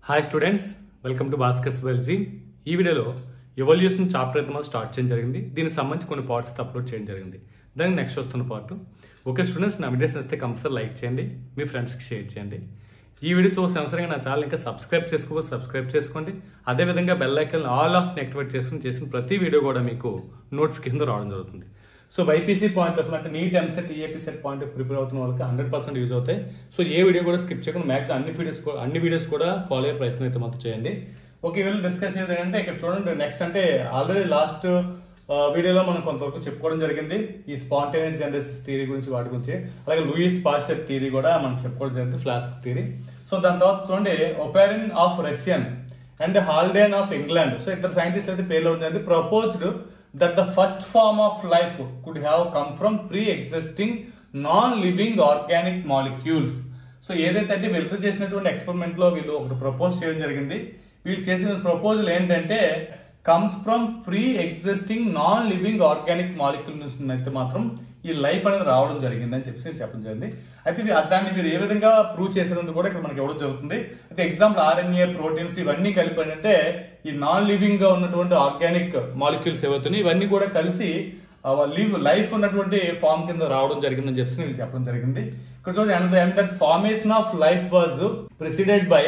Hi students, welcome to Bhaskar's biology. ఈ వీడియోలో evolution chapter అయితే మనం స్టార్ట్ చేయడం జరిగింది. దీనికి సంబంధించి కొన్ని పార్ట్స్ అప్లోడ్ చేయడం జరిగింది. దానికి నెక్స్ట్ వస్తున్న పార్ట్. ఓకే స్టూడెంట్స్, నా వీడియోస్ వస్తే కంపల్సరీ లైక్ చేయండి, మీ ఫ్రెండ్స్కి షేర్ చేయండి. ఈ వీడియో చూసిన అవసరంగా నా ఛానల్ ఇంకా సబ్స్క్రైబ్ చేసుకోవచ్చు, సబ్స్క్రైబ్ చేసుకోండి. అదేవిధంగా bell icon all off activate చేసుకుని చేసిన ప్రతి వీడియో కూడా మీకు నోటిఫికేషన్ రావడం జరుగుతుంది. సో బైపీసీ పాయింట్ ఆఫ్ అంటే NEET EAMCET EAP set point prepare అవుతున్న వాళ్ళకి 100% యూజ్ అవుతాయి. సో ఏ వీడియో కూడా స్కిప్ చేయకుండా మ్యాక్స్ అన్ని వీడియోస్ కూడా ఫాలో అయ్యే ప్రయత్నం అయితే మాత్రం చేయండి. ఓకే, వీళ్ళు డిస్కస్ చేసేది ఏంటంటే ఇక్కడ చూడండి. నెక్స్ట్ అంటే ఆల్రెడీ లాస్ట్ వీడియోలో మనం కొంతవరకు చెప్పుకోవడం జరిగింది ఈ స్పాంటేనియస్ జనరేషన్స్ థియరీ గురించి, వాటి గురించి. అలాగే లూయిస్ పాస్చర్ థియరీ కూడా మనం చెప్పుకోవడం జరిగింది, ఫ్లాస్క్ థియరీ. సో దాని తర్వాత చూడండి, Oparin of Russian and Haldane of England. So ఇద్దరు సైంటిస్టులు అయితే పేర్లు ఉంది. Proposed that the first form of life could have come from pre-existing non-living organic molecules. So ఏదైతే అంటే వీళ్ళు చేసినటువంటి ఎక్స్పెరిమెంట్ లో వీళ్ళు ఒకటి ప్రపోజ్ చేయడం జరిగింది. వీళ్ళు చేసిన ప్రపోజల్ ఏంటంటే comes from pre existing non living organic molecules అయితే మాత్రం ఈ లైఫ్ అనేది రావడం జరిగింది అని చెప్పి చెప్పడం జరిగింది. అయితే దాన్ని మీరు ఏ విధంగా ప్రూవ్ చేసినందుకు కూడా ఇక్కడ మనకి ఇవ్వడం జరుగుతుంది. అయితే ఎగ్జాంపుల్ ఆర్ఎన్ఏ, ప్రోటీన్స్ ఇవన్నీ కలిపి అంటే ఈ నాన్ లివింగ్ గా ఉన్నటువంటి ఆర్గానిక్ మాలిక్యూల్స్ ఏవవుతున్నాయి ఇవన్నీ కూడా కలిసి లైఫ్ ఉన్నటువంటి ఫామ్ కింద రావడం జరిగిందని చెప్పి నేను చెప్పడం జరిగింది. ఇక్కడ చూడండి, and that formation of life was preceded by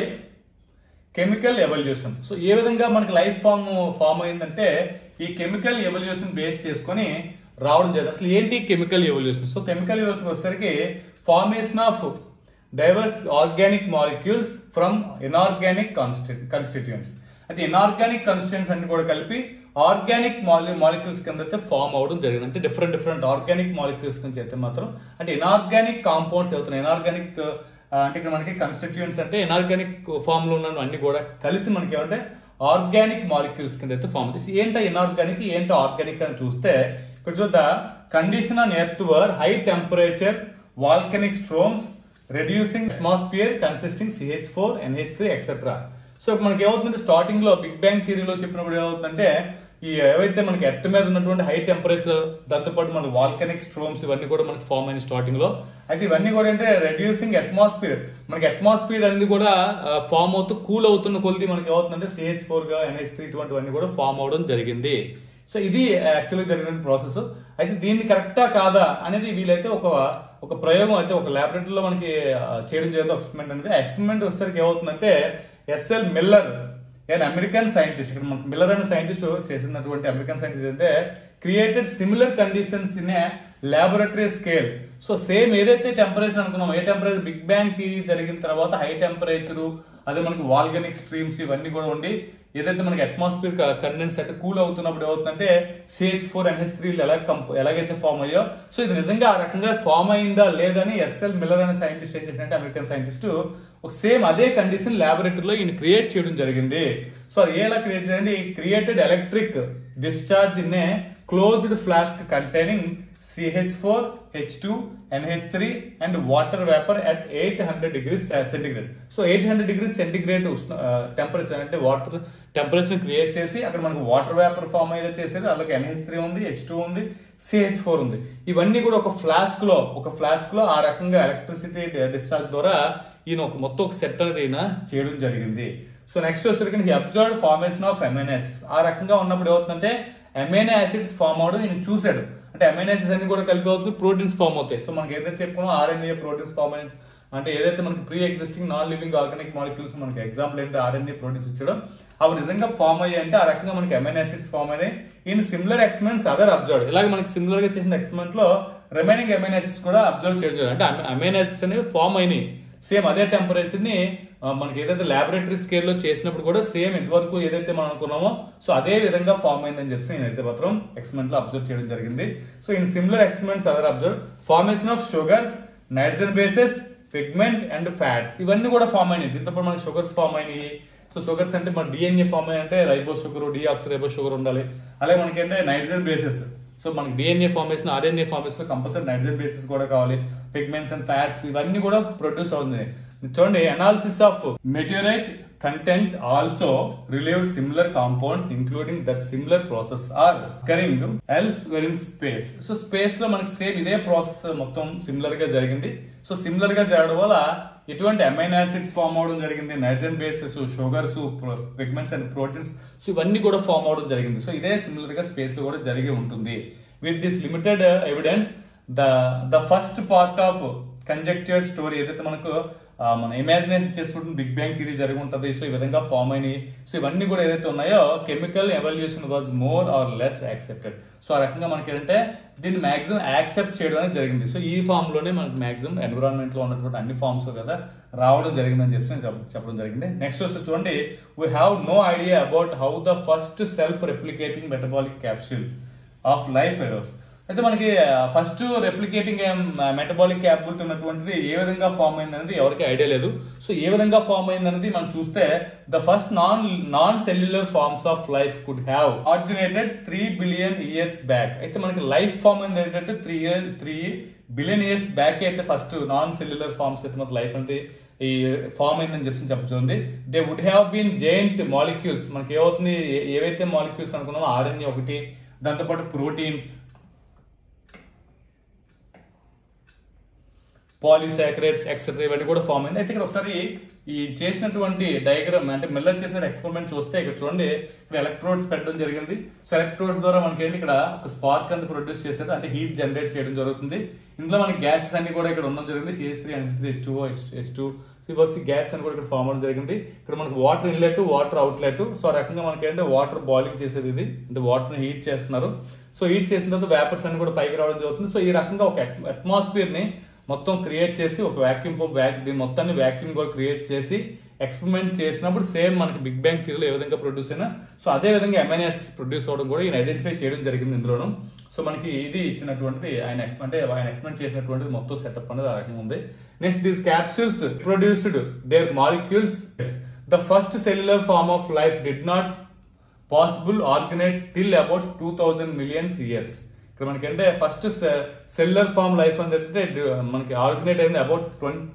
chemical evolution. So ఏ విధంగా మనకి లైఫ్ ఫామ్ అయిందంటే ఈ కెమికల్ ఎవల్యూషన్ బేస్ చేసుకొని రావడం జరిగింది. అసలు ఏంటి chemical evolution? So chemical evolution వచ్చేసరికి formation of diverse organic molecules from inorganic constituents. అయితే ఇన్ఆర్గానిక్ కాన్స్టిట్యూయెంట్స్ అన్ని కూడా కలిపి ఆర్గానిక్ మాలిక్యూల్స్ కింద అయితే ఫామ్ అవడం జరిగింది. అంటే డిఫరెంట్ ఆర్గానిక్ మాలిక్యూల్స్ నుంచి అయితే మాత్రం అంటే ఇన్ఆర్గానిక్ కాంపౌండ్స్ అవుతున్నాయి. ఇన్ఆర్గానిక్ అంటే ఇక్కడ మనకి కాన్స్టిట్యూయెంట్స్ అంటే ఇన్ఆర్గానిక్ ఫామ్ లో ఉన్న అన్ని కూడా కలిసి మనకి ఏమంటే ఆర్గానిక్ మాలిక్యూల్స్ కింద అయితే ఫామ్ అవుతుంది. ఏంటో ఇన్ఆర్గానిక్, ఏంటో ఆర్గానిక్ అని చూస్తే ఇక్కడ చూద్దా, condition on earth were high temperature volcanic storms reducing atmosphere consisting CH4 NH3 etcetera. So మనకి ఏమవుతుందంటే స్టార్టింగ్ లో బిగ్ బ్యాంగ్ థియరీలో చెప్పినప్పుడు ఏమవుతుందంటే ఈ ఏవైతే మనకి ఎర్త్ మీద ఉన్నటువంటి హై టెంపరేచర్, దాంతోపాటు మన వాల్కనిక్ స్ట్రోమ్స్ ఇవన్నీ కూడా మనకి ఫామ్ అయిన స్టార్టింగ్ లో. అయితే ఇవన్నీ కూడా అంటే రెడ్యూసింగ్ అట్మాస్ఫియర్, మనకి అట్మాస్ఫియర్ అనేది కూడా ఫామ్ అవుతూ కూల్ అవుతున్న కొలిది మనకి ఏమవుతుందంటే CH4 గా NH3 ఇటువంటివన్నీ కూడా ఫామ్ అవడం జరిగింది. సో ఇది యాక్చువల్గా జరిగిన ప్రాసెస్. అయితే దీన్ని కరెక్టా కాదా అనేది వీలైతే ఒక ప్రయోగం అయితే ఒక ల్యాబొరేటరీలో మనకి చేయడం జరిగింది ఎక్స్పెరిమెంట్ అనేది. ఎక్స్పెరిమెంట్ వచ్చేసరికి ఏమవుతుందంటే ఎస్ఎల్ మిల్లర్ అమెరికన్ సైంటిస్ట్, ఇక్కడ మనకి మిల్లర్ అనే సైంటిస్ట్ చేసినటువంటి అమెరికన్ సైంటిస్ట్ అయితే created similar conditions in a laboratory scale. So same ఏదైతే టెంపరేచర్ అనుకున్నాం, ఏ టెంపరేచర్ బిగ్ బ్యాంగ్ థియరీ జరిగిన తర్వాత హై టెంపరేచర్, అదే మనకి వాల్కనిక్ స్ట్రీమ్స్ ఇవన్నీ కూడా ఉండి ఏదైతే మనకి అట్మాస్ఫియర్ కండెన్స్ అంటే కూల్ అవుతున్నప్పుడు ఏమవుతుందంటే CH4 NH3 ఎలాగైతే ఫామ్ అయ్యో, సో ఇది నిజంగా ఆ రకంగా ఫామ్ అయిందా లేదని ఎస్ఎల్ మిల్లర్ అనే సైంటిస్ట్ ఏం చేసినట్టే అమెరికన్ సైంటిస్ట్ ఒక సేమ్ అదే కండిషన్ ల్యాబొరేటరీలో ఈయన క్రియేట్ చేయడం జరిగింది. సో అది ఎలా క్రియేట్ చేయండి, created electric discharge in a closed flask containing CH4, H2, NH3 and water vapour at 800 degrees centigrade. So 800 degrees centigrade temperature అంటే వాటర్ టెంపరేచర్ క్రియేట్ చేసి అక్కడ మనకు వాటర్ వేపర్ ఫామ్ అయితే చేసేది. అలాగే NH3 ఉంది, H2 ఉంది, CH4 ఉంది. ఇవన్నీ కూడా ఒక ఫ్లాస్క్ లో ఆ రకంగా ఎలక్ట్రిసిటీ డిశ్చార్జ్ ద్వారా ఈయన మొత్తం ఒక సెట్ అనేది ఈయన చేయడం జరిగింది. సో నెక్స్ట్ వచ్చేసరికి observed formation of amino acids. ఆ రకంగా ఉన్నప్పుడు ఏమవుతుందంటే అమైనో యాసిడ్స్ ఫామ్ అవడం ఈయన చూశాడు. అంటే అమైనో యాసిడ్స్ అన్ని కూడా కలిపి అవుతుంది, ప్రోటీన్స్ ఫామ్ అవుతాయి. సో మనకి ఏదైతే చెప్పుకున్నాం RNA ప్రోటీన్స్ ఫామ్ అయ్యి అంటే ఏదైతే మనకి pre existing non living organic molecules మనకి ఎగ్జాంపుల్ ఏంటి RNA ప్రోటీన్స్ ఇచ్చడం, అవి నిజంగా ఫామ్ అయ్యాయి అంటే ఆ రకంగా మనకి అమైనో యాసిడ్స్ ఫామ్ అయ్యాయి. In similar experiments other observed. ఇలాగ మనకి సిమిలర్ గా చేసిన ఎక్స్పెరిమెంట్ లో రిమైనింగ్ అమైనో యాసిడ్స్ కూడా అబ్జర్వ్ చేయడం. అంటే అమైనో యాసిడ్స్ అనేవి ఫామ్ అయినాయి సేమ్ అదే టెంపరేచర్ ని మనకి ఏదైతే ల్యాబొరేటరీ స్కేల్ లో చేసినప్పుడు కూడా సేమ్ ఇంతవరకు ఏదైతే మనం అనుకున్నామో సో అదే విధంగా ఫామ్ అయిందని చెప్పి నేనైతే మాత్రం ఎక్స్పెరిమెంట్ లో అబ్జర్వ్ చేయడం జరిగింది. So in similar experiments other observe formation of sugars, nitrogen bases, pigment and fats ఇవన్నీ కూడా ఫామ్ అయినాయి. దీంతో పాటు మనకి షుగర్స్ ఫామ్ అయినాయి. సో షుగర్స్ అంటే మన DNA ఫామ్ అయ్యంటే రైబో షుగర్, డిఆక్సిరైబో షుగర్ ఉండాలి. అలాగే మనకి అంటే నైట్రోజన్ బేసెస్, సో మనకి DNA formation, RNA formation compulsory nitrogen bases కూడా కావాలి. పిగ్మెంట్స్ అండ్ ఫ్యాట్స్ ఇవన్నీ కూడా ప్రొడ్యూస్ అవుతుంది. చూడండి, analysis of meteorite content also revealed similar compounds including that similar process are occurring elsewhere in space. So space లో మనకి same ఇదే process మొత్తం సిమిలర్ గా జరిగింది. సో సిమిలర్ గా జరగడం వల్ల ఎటువంటి అమైనో యాసిడ్స్ ఫామ్ అవడం జరిగింది, nitrogen bases, sugars, pigments and proteins, so ఇవన్నీ కూడా ఫామ్ అవడం జరిగింది. సో ఇదే సిమిలర్ గా స్పేస్ లో కూడా జరిగి ఉంటుంది. With this limited evidence the first part of conjecture story ఏదైతే మనకు మన ఇమాజినేషన్ చేసుకుంటున్న బిగ్ బ్యాంగ్ థియరీ జరిగి ఉంటుంది. సో ఈ విధంగా ఫామ్ అయినాయి. సో ఇవన్నీ కూడా ఏదైతే ఉన్నాయో chemical evolution was more or less accepted. So ఆ రకంగా మనకి ఏంటంటే దీన్ని మాక్సిమం యాక్సెప్ట్ చేయడం అనేది జరిగింది. సో ఈ ఫామ్ లోనే మనకి మాక్సిమం ఎన్విరాన్మెంట్ లో ఉన్నటువంటి అన్ని ఫార్మ్స్ కదా రావడం జరిగిందని చెప్పడం జరిగింది. నెక్స్ట్ వస్తే చూడండి, we have no idea about how the first self replicating metabolic capsule of life arose. అయితే మనకి ఫస్ట్ రెప్లికేటింగ్ మెటబాలిక్ క్యాపబిలిటీ ఉన్నటువంటిది ఏ విధంగా ఫామ్ అయింది అనేది ఎవరికి ఐడియా లేదు. సో ఏ విధంగా ఫామ్ అయింది అనేది మనం చూస్తే the first non cellular forms of life could have originated 3 billion years back. అయితే మనకి లైఫ్ ఫామ్ అయింది ఏంటంటే 3 బిలియన్ ఇయర్స్ బ్యాక్ అయితే ఫస్ట్ నాన్ సెల్యులర్ ఫార్మ్స్ అయితే మనకి లైఫ్ అంటే ఈ ఫామ్ అయిందని చెప్తుంది. They would have been giant molecules. మనకి ఏమవుతుంది, ఏవైతే మాలిక్యూల్స్ అనుకున్నామో ఆర్ఎన్ఏ ఒకటి, దాంతోపాటు ప్రోటీన్స్, పాలీసాకరైడ్స్ ఎక్సెట్రా ఇవన్నీ కూడా ఫామ్ అయింది. అయితే ఇక్కడ ఒకసారి ఈ చేసినటువంటి డయాగ్రామ్ అంటే మిల్లర్ చేసిన ఎక్స్పెరిమెంట్ చూస్తే ఇక్కడ చూడండి, ఇక్కడ ఎలక్ట్రోడ్స్ పెట్టడం జరిగింది. సో ఎలక్ట్రోడ్స్ ద్వారా మనకి ఏంటి ఇక్కడ ఒక స్పార్క్ అంతా ప్రొడ్యూస్ చేసేది, అంటే హీట్ జనరేట్ చేయడం జరుగుతుంది. ఇందులో మనకి గ్యాసెస్ అన్ని కూడా ఇక్కడ ఉండడం జరిగింది. CH3 NH3 H2O H2 gas అని కూడా ఇక్కడ ఫామ్ అవడం జరిగింది. ఇక్కడ మనకి water inlet, water outlet. So ఆ రకంగా మనకి ఏంటంటే వాటర్ బాయిలింగ్ చేసేది ఇది, అంటే వాటర్ హీట్ చేస్తున్నారు. సో హీట్ చేసిన తర్వాత వేపర్స్ అన్ని కూడా పైకి రావడం జరుగుతుంది. సో ఈ రకంగా ఒక అట్మాస్ఫియర్ ని మొత్తం క్రియేట్ చేసి ఒక వాక్యూమ్ దీని మొత్తాన్ని వాక్యూమ్ కూడా క్రియేట్ చేసి ఎక్స్పెరిమెంట్ చేసినప్పుడు సేమ్ మనకి బిగ్ బ్యాంగ్ థియరీలో ఏ విధంగా ప్రొడ్యూస్ అయినా సో అదే విధంగా అమైనో యాసిడ్స్ ప్రొడ్యూస్ అవడం కూడా ఈయన ఐడెంటిఫై చేయడం జరిగింది ఇందులోను. సో మనకి ఇది ఇచ్చినటువంటిది ఆయన ఎక్స్పెరిమెంట్ చేసినటువంటిది మొత్తం సెటప్ అనేది ఆ రకంగా ఉంది. Next these capsules produced their molecules. The first cellular form of life did not possible originate till about 2000 millions years. ఇక్కడ మనకి అంటే ఫస్ట్ సెల్యులర్ ఫార్మ్ లైఫ్ అంటే మనకి ఆర్గనైట్ అయింది అబౌట్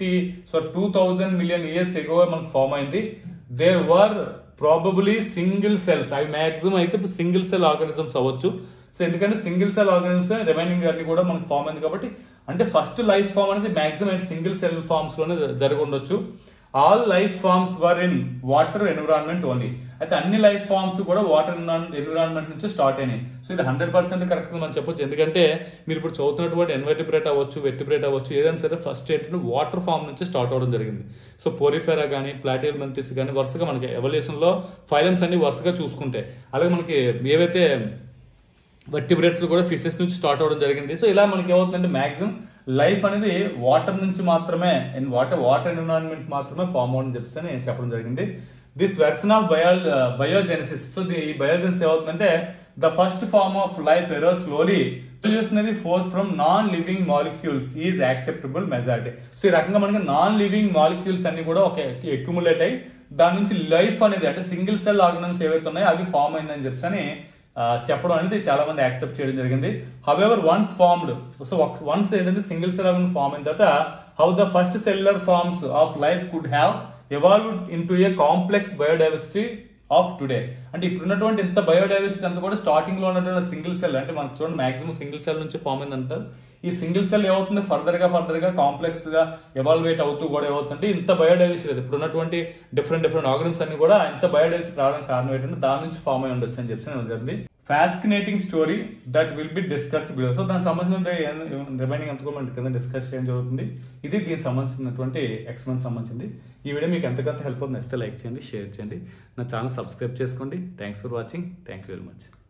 2000 మిలియన్ ఇయర్స్ ఎగో మనకి ఫామ్ అయింది. There were probably single cells, అవి maximum అయితే సింగిల్ సెల్ ఆర్గానిజమ్స్ అవ్వచ్చు. సో ఎందుకంటే సింగిల్ సెల్ ఆర్గానిజమ్స్ రిమైనింగ్ అన్ని కూడా మనకి ఫామ్ అయింది కాబట్టి అంటే ఫస్ట్ లైఫ్ ఫామ్ అనేది మాక్సిమం సింగిల్ సెల్ ఫార్మ్స్ లోనే జరిగి ఉండొచ్చు. All life forms were in water environment only. అయితే అన్ని లైఫ్ ఫార్మ్స్ కూడా వాటర్ ఎన్విరాన్మెంట్ నుంచి స్టార్ట్ అయినాయి. సో ఇది 100% కరెక్ట్ మనం చెప్పొచ్చు. ఎందుకంటే మీరు ఇప్పుడు చదువుతున్నటువంటి ఇన్వర్టిబ్రేట్ అవ్వచ్చు, వెర్టిబ్రేట్ అవ్వచ్చు, ఏదైనా సరే ఫస్ట్ ఏంటంటే వాటర్ ఫామ్ నుంచి స్టార్ట్ అవడం జరిగింది. సో పోరిఫెరా కానీ ప్లాటిహెల్మింథస్ కానీ వరుసగా మనకి ఎవల్యూషన్ లో ఫైలమ్స్ అన్ని వరుసగా చూసుకుంటే అలాగే మనకి ఏవైతే వెర్టిబ్రేట్స్ కూడా ఫిషెస్ నుంచి స్టార్ట్ అవడం జరిగింది. సో ఇలా మనకి ఏమవుతుందంటే మాక్సిమం లైఫ్ అనేది వాటర్ నుంచి మాత్రమే వాటర్ ఎన్విరాన్మెంట్ మాత్రమే ఫామ్ అవడం చెప్పడం జరిగింది. This version of biogenesis. So ఈ బయోజెనసిస్ ఏమవుతుందంటే the first form of life arose slowly evolutionary force from non living molecules is acceptable majority. So ఈ రకంగా మనకి నాన్ లివింగ్ మాలిక్యూల్స్ అన్ని కూడా ఒక అక్యుములేట్ అయ్యి దాని నుంచి లైఫ్ అనేది అంటే సింగిల్ సెల్ ఆర్గనమ్స్ ఏవైతే ఉన్నాయో అవి ఫామ్ అయిందని చెప్పని చెప్పడం అనేది చాలా మంది యాక్సెప్ట్ చేయడం జరిగింది. However once formed, so once ఏంటంటే సింగిల్ సెల్ ఆర్గన్ ఫామ్ అయిన తర్వాత how the first cellular forms of life could have evolved into a complex biodiversity of today. అంటే ఇప్పుడు ఉన్నటువంటి ఇంత బయోడైవర్సిటీ అంతా కూడా స్టార్టింగ్ లో ఉన్నటువంటి సింగిల్ సెల్ అంటే మనకు చూడండి మాక్సిమం సింగిల్ సెల్ నుంచి ఫామ్ అయింది అంటారు. ఈ సింగిల్ సెల్ ఏమవుతుంది ఫర్దర్ గా కాంప్లెక్స్ గా ఎవాల్వేట్ అవుతూ కూడా ఏమవుతుంటే ఇంత బయోడైవర్సిటీ ఇప్పుడు ఉన్నటువంటి డిఫరెంట్ ఆర్గన్స్ అన్ని కూడా ఇంత బయోడైవర్సిటీ రావడానికి కారణం ఏంటంటే దాని నుంచి ఫామ్ అయి ఉండొచ్చు అని చెప్పి జరిగింది. Fascinating story that will be discuss below. So దానికి సంబంధించిన రిమైనింగ్ అంతా కూడా కింద డిస్కస్ చేయడం జరుగుతుంది. ఇది దీనికి సంబంధించినటువంటి ఎక్స్పెరిమెంట్ సంబంధించింది. ఈ వీడియో మీకు ఎంతకంత హెల్ప్ అవుతుంది, నచ్చితే లైక్ చేయండి, షేర్ చేయండి, నా ఛానల్ సబ్స్క్రైబ్ చేసుకోండి. Thanks for watching. Thank you very much.